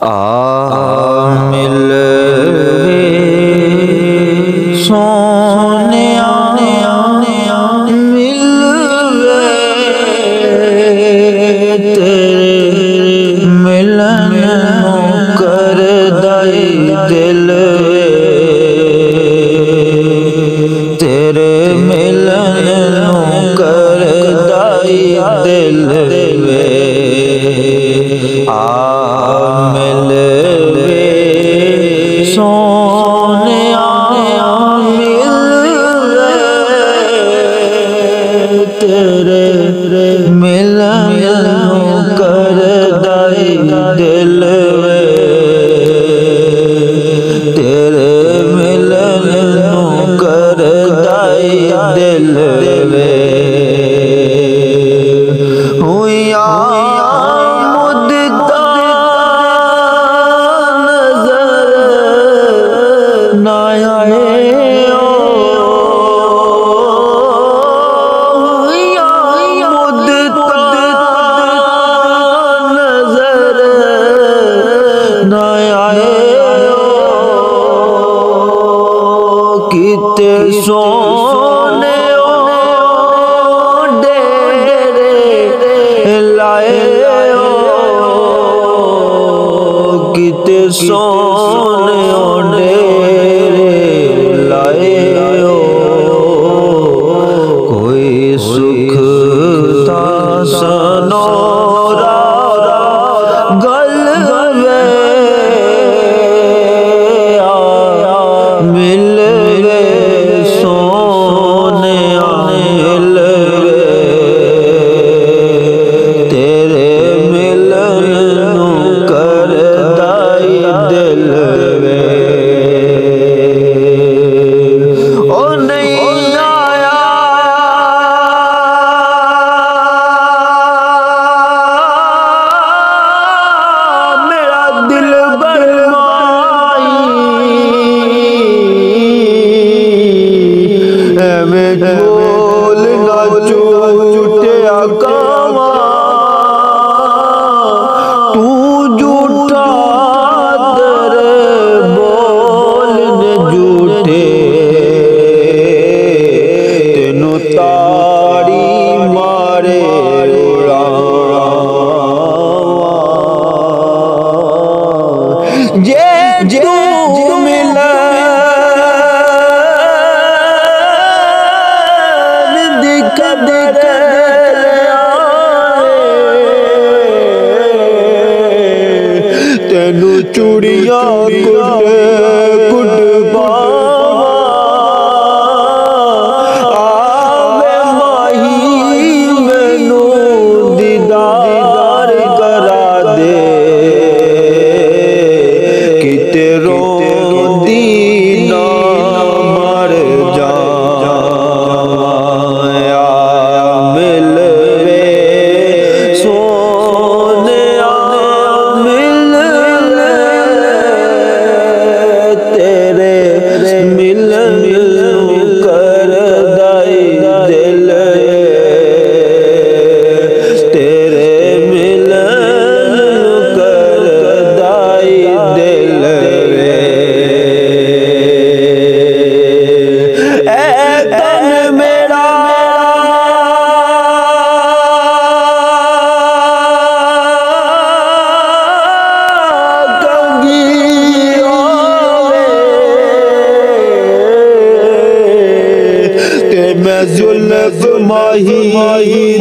ماہی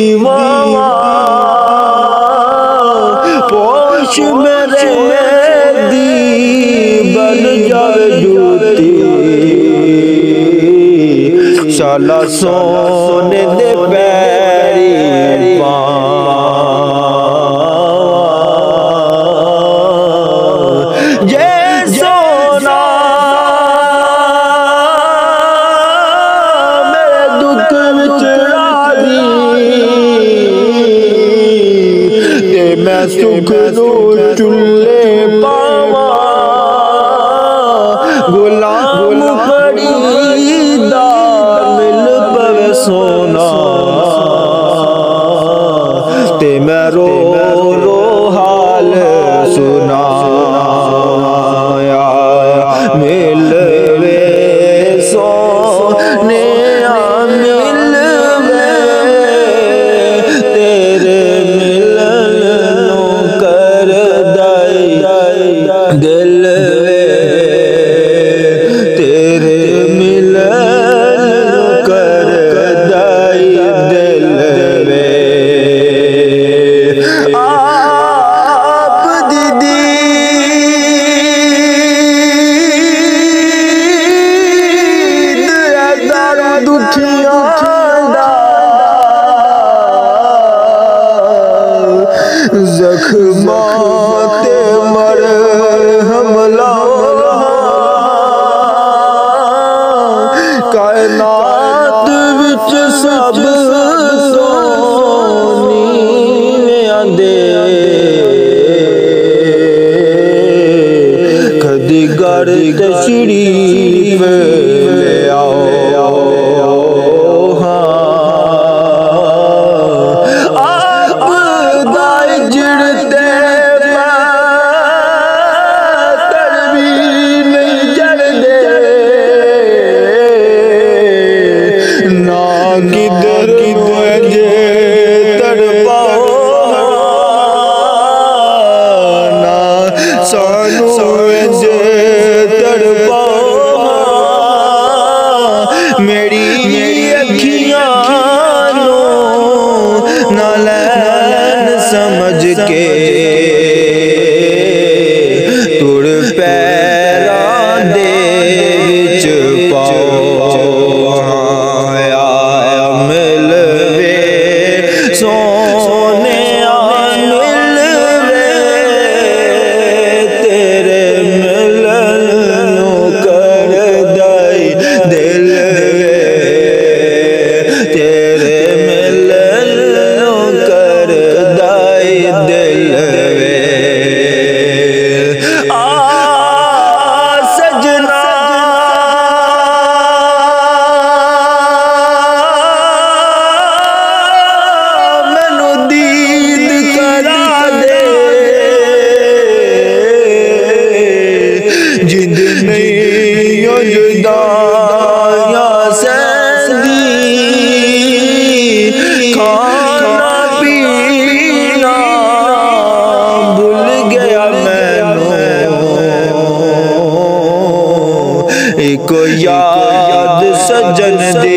دیوان پوش میرے دی بن جاوے جوتی شالا سونے دے پیری پان جے سونا میرے دکھ وچ میں سکھ نو چلے پاواں غلام خریدا مل پوے سونا تے میں رو رو حال سنا تشریف لے آؤ آپ دائے جڑتے پاتر بھی نہیں جڑ دے نا کدھر مجھے تڑپاؤ نا سانو مجھے تڑپاؤ میری اکھیاں نو نالین سمجھ کے تڑ پیران دے وچ پاؤ ملوے سونے ملوے تیرے ملن نو کر دائی دل تیرے ملن نو کر دائی دل سجنا مینو دید کرا دے جد نہیں جدائیاں سہندی کھانا پینا بھول گیا مینو ایک یاد سجن دی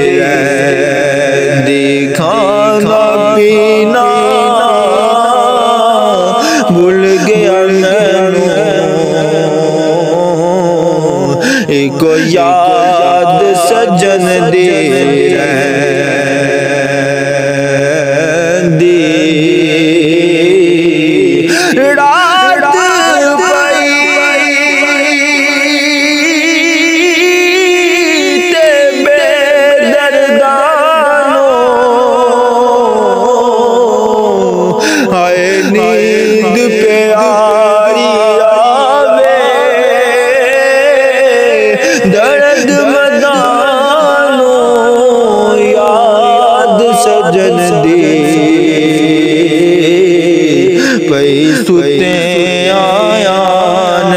رہندی کھانا پینا بھول گیا مینو ایک یاد سجن دی رہندی رات پئی تے بے دردانو ہائے نیند پیاری آوے درد مدانو یاد سجن دی پئی ستے آیان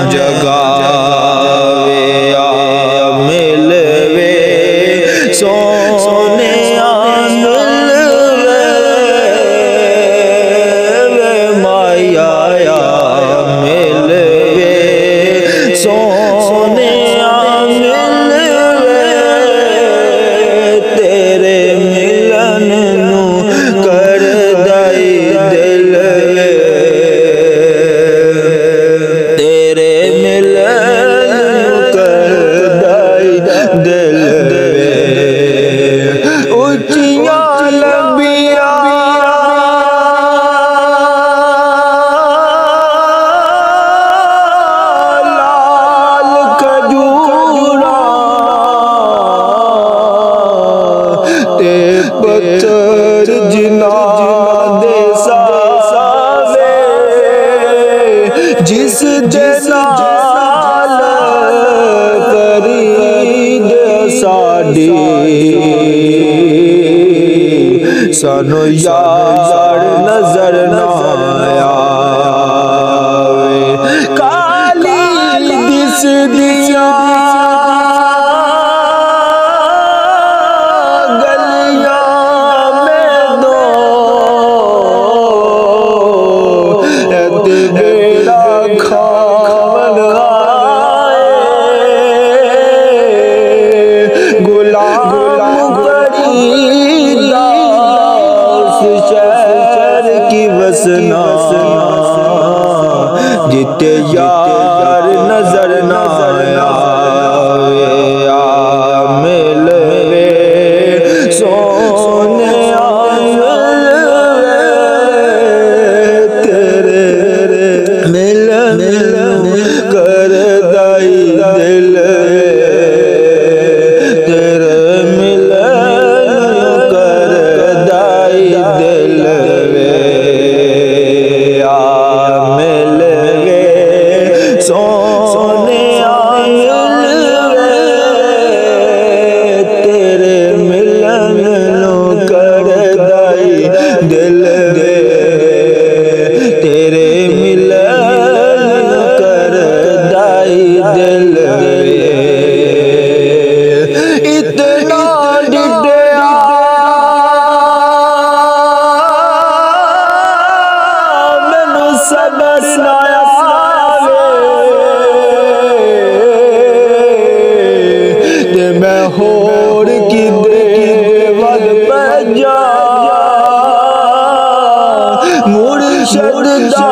جگاوے ملوے سونے ملوے مایا ملوے سونے ملوے تیرے ملن نو کر دائی دل تیرے ملن نو کر دائی دل اچھیاں لمبیاں لال کھجوراں تے پتھر جناں دے ساوے جس دے نال فرید ساڈی سانو یار نظر نہ آوے کالی دس دیاں گلیاں میں دو ایت بیڑا کھاون آئے غلام پڑی داس شہر کی بس صبر نہ آوے تے میں ہور کی دے ول پہ جا مرشد دا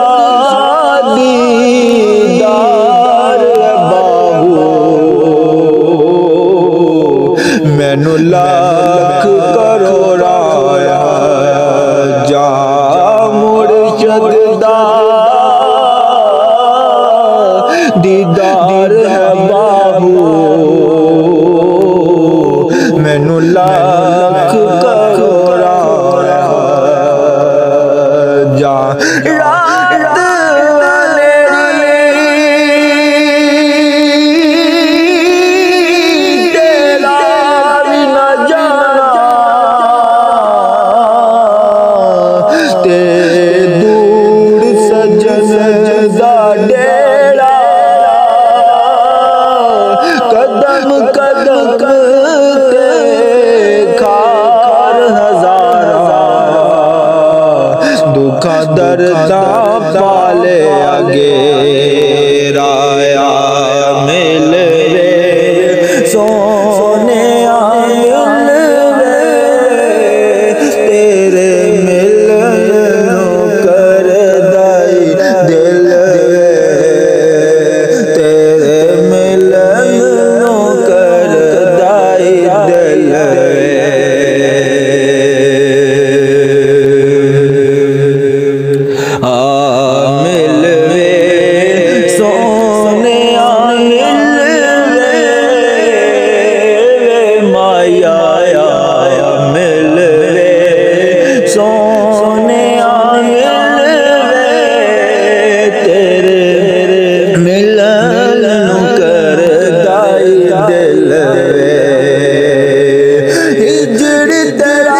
دیدار بابو مینوں لاکھ کروڑا جا مرشد دا دیدار ہے بابو مینوں لاکھ کروڑا جا رات تیرا بھی نہ جانا تے دور سجن دا ڈیرا قدم قدم تے کھار ہزارا دکھا درداں پالے آگے رایا ملوے سونے ملوے تیرے ملنوں کر دائی دل تیرے ملنوں کر دائی دل ملوے سونے ملوے مایا ملوے سونے ملوے تیرے ملن کر دائی دل ہجر تیرا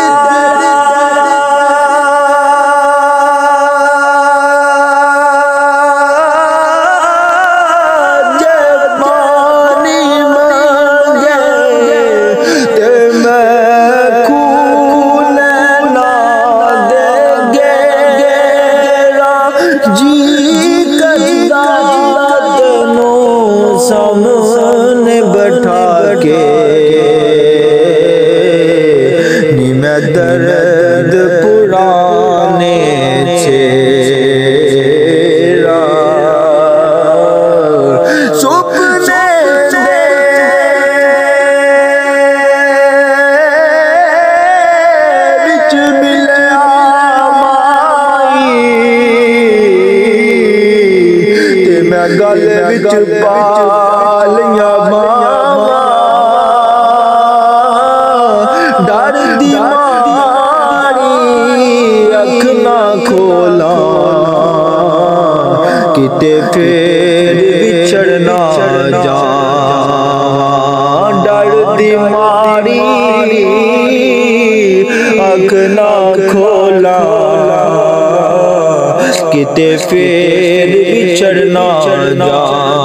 سامنے بٹھا کے نی میں درد پرانے چھیڑا سپنے وچ ملیا مائی تے میں گل وچ پالیاں ماما ڈر دی ماری اکھ نہ کھولاں کتے پھر بچھڑ نہ جاواں ڈر دی ماری اکھ نہ کھولاں کتے پھر بچھڑ نہ جاواں